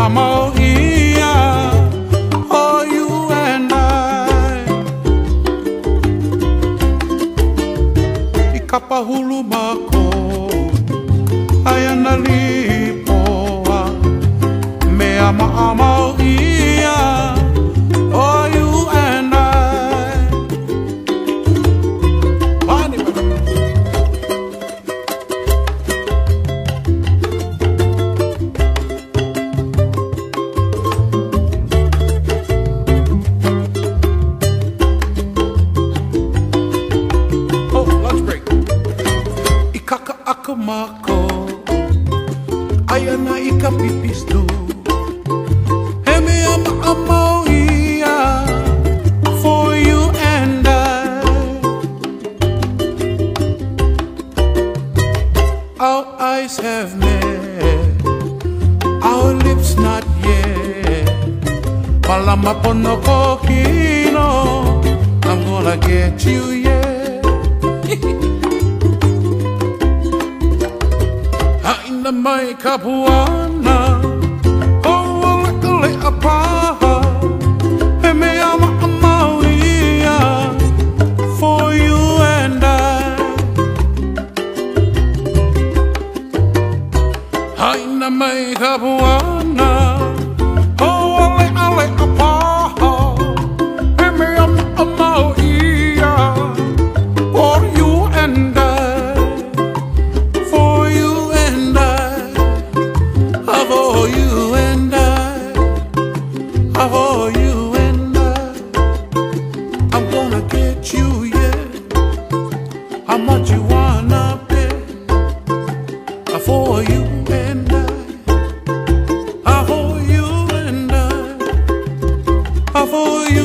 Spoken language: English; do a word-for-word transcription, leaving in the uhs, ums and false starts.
I'm all here for you and I. Ikapahulu mako ayana lipoa me ama ama here for you and I. Mako ayana ika pipis tu hemi ama ama here for you and I. Our eyes have met, our lips not yet. Palama pono kokino, I'm gonna get you, yeah. Na mai kapuana oh lekale apa he me ama ama here for you and I. Hai na mai kapuana oh lekale apa he me ama ama here for you and I. For you and I, for you and I, I'm gonna get you, yeah. How much you wanna pay? For you and I, for you and I, for you.